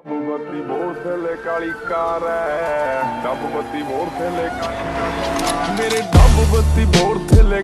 ਬੱਤੀ ਮੋਰ ਥੱਲੇ ਕਾਲੀ ਕਾਰ ਐ, ਡੱਬ ਬੱਤੀ ਮੋਰ ਥੱਲੇ ਕਾਲੀ ਕਾਰ, ਮੇਰੇ ਡੱਬ ਬੱਤੀ ਮੋਰ ਥੱਲੇ